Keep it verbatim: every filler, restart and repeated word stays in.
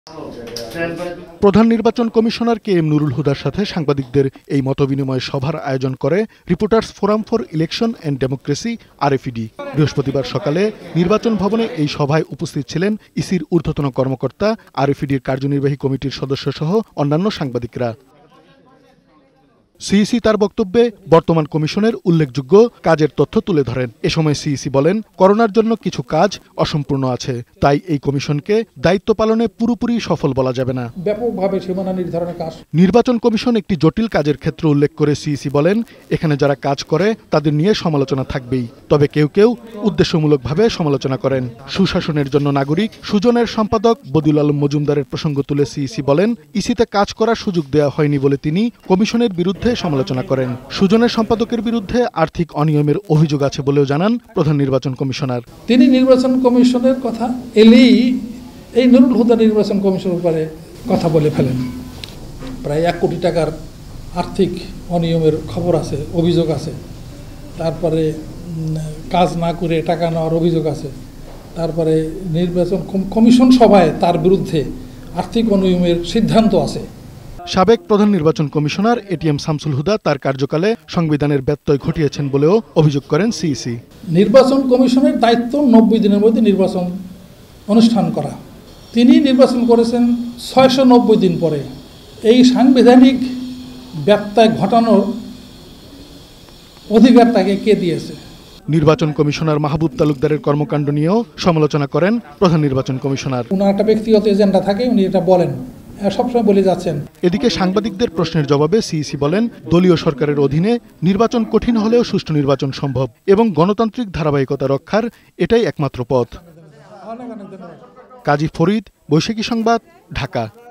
প্রধান নির্বাচন commissioner K M Nurul হুদার সাথে সাংবাদিকদের এই মতবিনিময় সভার আয়োজন করে reporters forum for election and democracy RFED. বৃহস্পতিবার সকালে নির্বাচন ভবনে এই সভায় উপস্থিত ছিলেন ইসির ঊর্ধ্বতন কর্মকর্তা, আরএফইডির কার্যনির্বাহী কমিটির সদস্যসহ অন্যান্য সাংবাদিকরা। সিইসি তার বক্তব্যে বর্তমান কমিশনের উল্লেখযোগ্য কাজের তথ্য তুলে ধরেন। এ সময় সিইসি বলেন, করোনার জন্য কিছু কাজ অসম্পূর্ণ আছে, তাই এই কমিশনকে দায়িত্ব পালনে পুরোপুরি সফল বলা যাবে না। ব্যাপকভাবে সীমানা নির্ধারণের কাজ। নির্বাচন কমিশন একটি জটিল কাজের ক্ষেত্র উল্লেখ করে সিইসি বলেন, এখানে যারা কাজ করে তাদের নিয়ে সমালোচনা থাকবেই, তবে কেউ কেউ উদ্দেশ্যমূলকভাবে সমালোচনা করেন। সুশাসনের জন্য নাগরিক সুজনের সম্পাদক বদিউল আলম মজুমদারের প্রসঙ্গ তুলে সিইসি বলেন, ইসিতে কাজ করার সুযোগ দেওয়া হয়নি বলে তিনি কমিশনের বিরুদ্ধে সমালোচনা করেন। সুজনের সম্পাদকের বিরুদ্ধে আর্থিক অনিয়মের অভিযোগ আছে বলেও জানান প্রধান নির্বাচন কমিশনার। তিনি নির্বাচন কমিশনের কথা এলেই এই নুরুল হুদা নির্বাচন কমিশনের উপরে কথা বলে ফেলেন। প্রায় এক কোটি টাকার আর্থিক অনিয়মের খবর আছে, অভিযোগ আছে। তারপরে কাজ না করে টাকা নেওয়ার অভিযোগ আছে। তারপরে নির্বাচন কমিশন সভায় তার বিরুদ্ধে আর্থিক অনিয়মের সিদ্ধান্ত আছে। সাবেক প্রধান নির্বাচন কমিশনার এটিএম শামসুল হুদা তার কার্যকালে সংবিধানের ব্যত্যয় ঘটিয়েছেন বলেও অভিযোগ করেন সিইসি। নির্বাচন কমিশনের দায়িত্ব নব্বই দিনের মধ্যে নির্বাচন অনুষ্ঠান করা। তিনি নির্বাচন করেছেন ছয়শো নব্বই দিন পরে। এই সাংবিধানিক ব্যত্যয় ঘটানোর অধিকার তাকে কে দিয়েছে? নির্বাচন কমিশনার মাহবুব তালুকদারের কর্মকাণ্ড নিয়েও সমালোচনা করেন প্রধান নির্বাচন কমিশনার। উনার একটা ব্যক্তিগত এজেন্ডা থাকে, উনি এটা বলেন, সবসময় বলে যাচ্ছেন। এদিকে সাংবাদিকদের প্রশ্নের জবাবে সিইসি বলেন, দলীয় সরকারের অধীনে নির্বাচন কঠিন হলেও সুষ্ঠু নির্বাচন সম্ভব এবং গণতান্ত্রিক ধারাবাহিকতা রক্ষার এটাই একমাত্র পথ। কাজী ফরিদ, বৈশাখী সংবাদ, ঢাকা।